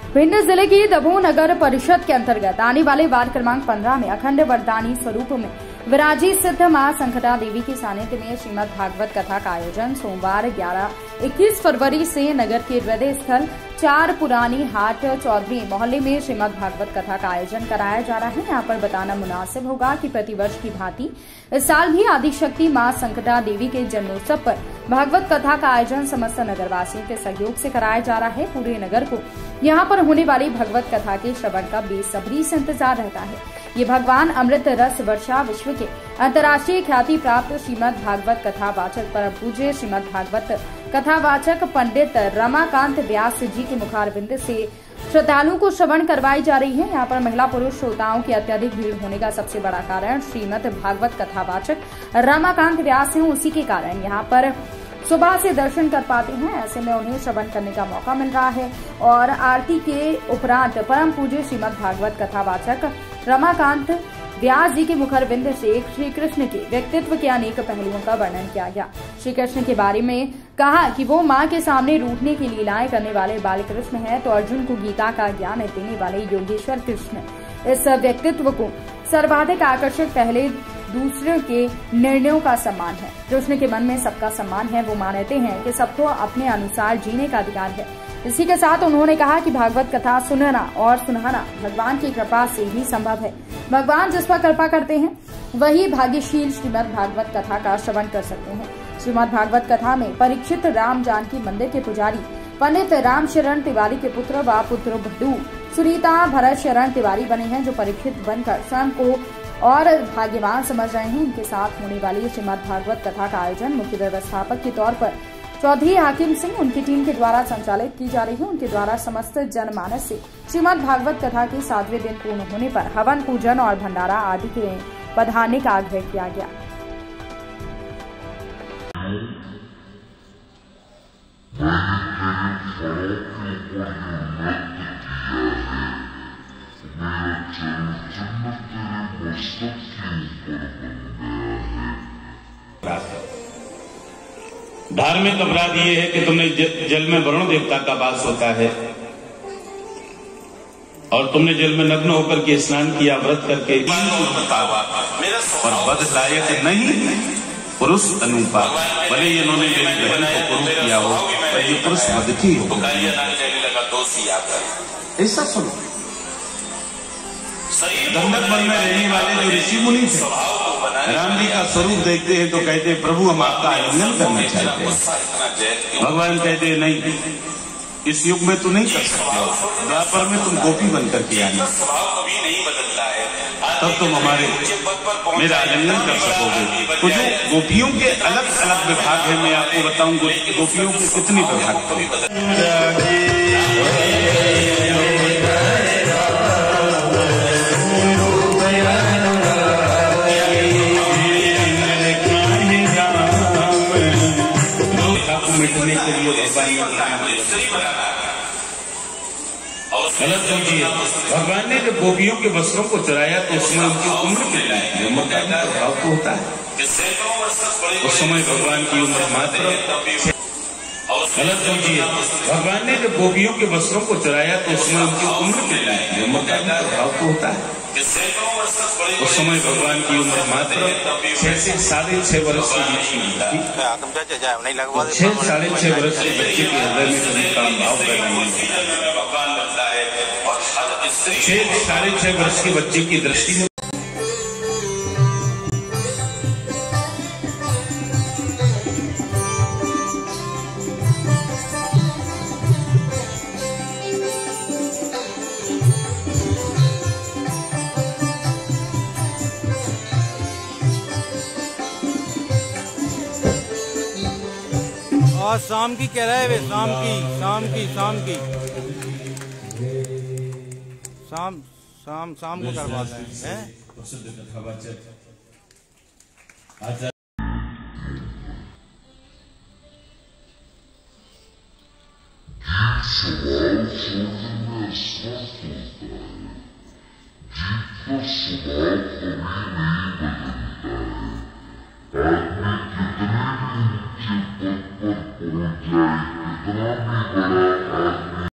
भिंड जिले की दमोह नगर परिषद के अंतर्गत आने वाले वार्ड क्रमांक 15 में अखंड वरदानी स्वरूप में विराजी सिद्ध मां संकटा देवी के सानिध्य में श्रीमद् भागवत कथा का आयोजन सोमवार 21 फरवरी से नगर के हृदय स्थल 4 पुरानी हाट चौधरी मोहल्ले में श्रीमद् भागवत कथा का आयोजन कराया जा रहा है। यहाँ पर बताना मुनासिब होगा कि प्रतिवर्ष की भांति इस साल भी आदिशक्ति मां संकटा देवी के जन्मोत्सव पर भागवत कथा का आयोजन समस्त नगरवासियों के सहयोग से कराया जा रहा है। पूरे नगर को यहाँ पर होने वाली भगवत कथा के श्रवण का बेसब्री से इंतजार रहता है। ये भगवान अमृत रस वर्षा विश्व के अंतर्राष्ट्रीय ख्याति प्राप्त श्रीमद् भागवत कथा वाचक परम पूज्य श्रीमद् भागवत कथा वाचक पंडित रमाकांत व्यास जी के मुखारविंद से श्रद्धालुओं को श्रवण करवाई जा रही है। यहाँ पर महिला पुरुष श्रोताओं की अत्यधिक भीड़ होने का सबसे बड़ा कारण श्रीमद् भागवत कथा वाचक रमाकांत व्यास है। उसी के कारण यहाँ पर सुबह से दर्शन कर पाते हैं, ऐसे में उन्हें श्रवण करने का मौका मिल रहा है। और आरती के उपरांत परम पूज्य श्रीमद् भागवत कथा वाचक रमाकांत व्यास जी के मुखरविंद से श्री कृष्ण के व्यक्तित्व के अनेक पहलुओं का वर्णन किया गया। श्री कृष्ण के बारे में कहा कि वो मां के सामने रूठने की लीलाएं करने वाले बाल कृष्ण हैं, तो अर्जुन को गीता का ज्ञान देने वाले योगेश्वर कृष्ण। इस व्यक्तित्व को सर्वाधिक आकर्षक पहले दूसरे के निर्णयों का सम्मान है। कृष्ण के मन में सबका सम्मान है। वो मानते हैं कि सबको अपने अनुसार जीने का अधिकार है। इसी के साथ उन्होंने कहा कि भागवत कथा सुनना और सुनाना भगवान की कृपा से ही संभव है। भगवान जिस पर कृपा करते हैं वही भाग्यशील श्रीमद् भागवत कथा का श्रवण कर सकते हैं। श्रीमद् भागवत कथा में परीक्षित राम जानकी मंदिर के पुजारी पंडित राम शरण तिवारी के पुत्र व पुत्र भडू सुनीता भरत शरण तिवारी बने हैं, जो परीक्षित बनकर स्वयं को और भाग्यवान समझ रहे हैं। इनके साथ होने वाली श्रीमद् भागवत कथा का आयोजन मुख्य व्यवस्थापक के तौर पर चौधरी हाकिम सिंह उनकी टीम के द्वारा संचालित की जा रही है। उनके द्वारा समस्त जनमानस से श्रीमद् भागवत कथा के 7वें दिन पूर्ण होने पर हवन पूजन और भंडारा आदि के पधारने का आग्रह किया गया। धार्मिक अपराध ये है कि तुमने जल में वरुण देवता का वास होता है और तुमने जल में नग्न होकर के स्नान किया, व्रत करके और वध लायक नहीं पुरुष अनुपा। भले इन्होंने मेरी बहन को पुरुष किया हो पर ये पुरुष वध की हो। ऐसा सुनो, दंडक वन में रहने वाले जो ऋषि मुनि थे राम जी का स्वरूप देखते हैं तो कहते हैं प्रभु हम आपका आलिंगन करना चाहते हैं। भगवान कहते हैं नहीं, इस युग में तू नहीं कर सकते, द्वापर में तुम गोपी बनकर के आना, तब तुम हमारे मेरा आलिंगन कर सकोगे। तो जो गोपियों के अलग अलग विभाग है, मैं आपको बताऊं गोपियों के कितने विभाग थे। मिटने के लिए गलत समझिए, भगवान ने जब गोपियों के वस्त्रों को चुराया तो उसमें उनकी उम्र कितना है, उम्र का प्रभाव तो होता है। उस समय भगवान की उम्र मात्र गलत समझिए, भगवान ने जब गोपियों के वस्त्रों को चुराया तो उसमें उनकी उम्र कितना है, उम्र का प्रभाव तो होता है। उस समय भगवान की उम्र मात्र 6 से 6.5 वर्ष के बीच की थी। 6 से 6.5 वर्ष के बच्चे के हृदय में कभी काम भाव पैदा नहीं होता। 6 से 6.5 वर्ष के बच्चे की दृष्टि में आज शाम की कह रहे हैं, शाम को करवाते हैं। कितना भी बड़ा